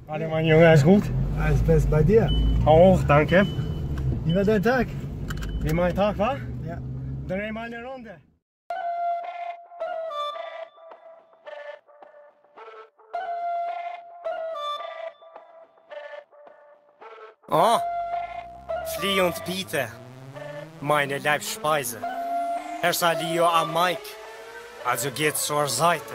Hallo mein Junge, alles gut? Alles Beste bei dir. Auch, danke. Wie war dein Tag? Wie mein Tag war? Ja. Dreh mal eine Runde. Oh, Flea und Peter, meine Leibspeise. Herr Salio am Mike, also geht zur Seite.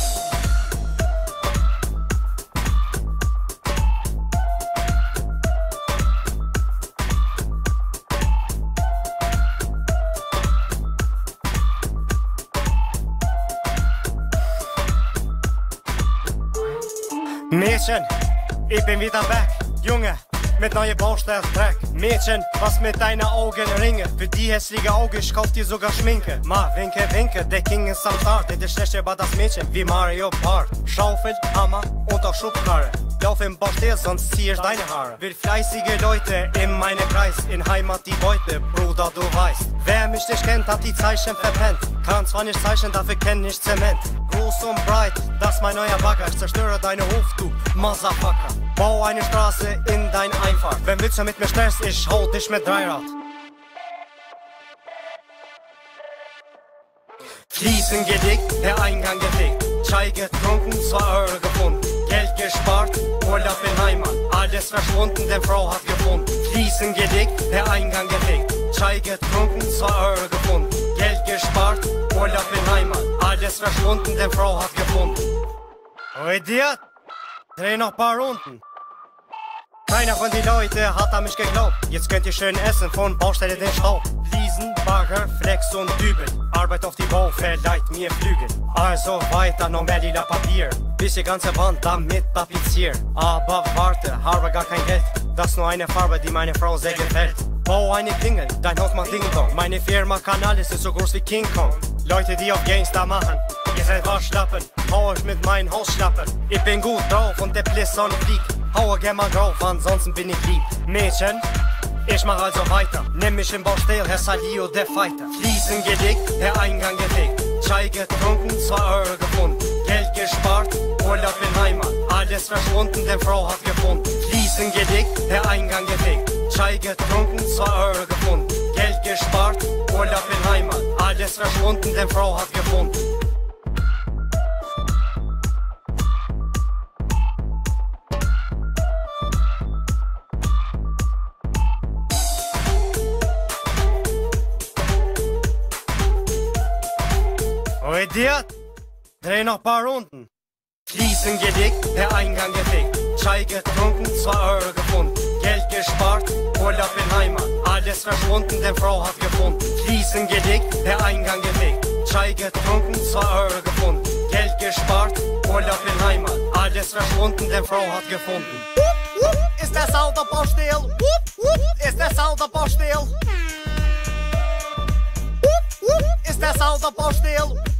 Mädchen, ich bin wieder back, Junge, mit neue Baustellendreck. Mädchen, was mit deinen Augenringe? Für die hässliche Augen, ich kauf dir sogar Schminke. Ma, winke, winke, der King ist am Start. Der schlecht über das Mädchen wie Mario Bart. Schaufel, Hammer und auch Schubkarre. Lauf im Baustell, sonst zieh ich deine Haare. Will fleißige Leute in meinem Kreis. In Heimat die Beute, Bruder, du weißt. Wer mich nicht kennt, hat die Zeichen verpennt. Kann zwar nicht zeichnen, dafür kenn ich Zement. Groß und breit, das ist mein neuer Bagger. Ich zerstöre deine Hof, du Motherfucker. Bau eine Straße in dein Einfahrt. Wenn willst du mit mir Stress, ich hau dich mit Dreirad. Fliesen gelegt, der Eingang gelegt. Chai getrunken, 2 Euro gefunden. Geld gespart, Urlaub in Heimat. Alles verschwunden, denn Frau hat gefunden. Fliesen gelegt, der Eingang gelegt. Chai getrunken, 2 Euro gefunden. Geld gespart, Urlaub in Heimat. Alles verschwunden, denn Frau hat gefunden. Oh Idiot, dreh noch paar Runden. Keiner von den Leuten hat an mich geglaubt. Jetzt könnt ihr schön essen von Baustelle den Staub. Fliesen, Bagger, Flex und Dübel. Arbeit auf die Bau verleiht mir Flügel. Also weiter, noch mehr lila Papier. Bis die ganze Wand damit tapeziert. Aber warte, habe gar kein Geld. Das ist nur eine Farbe, die meine Frau sehr gefällt. Bau eine Klingel, dein Haus macht Ding-Dong. Meine Firma kann alles, ist so groß wie King Kong. Leute, die auf Gangster machen, ihr seid Waschlappen. Hau euch mit meinen Hausschlappen. Ich bin gut drauf und der Plisson fliegt. Haue gern mal drauf, ansonsten bin ich lieb. Mädchen, ich mach also weiter. Nimm mich im Baustell, Herr Salio, der Fighter. Fliesen gelegt, der Eingang gelegt. Chai getrunken, 2 Euro gefunden. Geld gespart, Urlaub in Heimat. Alles verschwunden, denn Frau hat gefunden. Fliesen gelegt, der Eingang gelegt. Chai getrunken, 2 Euro gefunden. Geld gespart, Urlaub in Heimat. Alles verschwunden, denn Frau hat gefunden. Oh Idiot, dreh noch paar Runden. Fliesen gelegt, der Eingang gelegt. Chai getrunken, 2 Euro gefunden. Geld gespart, Urlaub in Heimat. Alles verschwunden, denn Frau hat gefunden. Fliesen gelegt, der Eingang gelegt. Chai getrunken, 2 Euro gefunden. Geld gespart, Urlaub in Heimat. Alles verschwunden, denn Frau hat gefunden. Ist das Auto Baustell? Ist das Auto Baustell? Ist das Auto Baustell?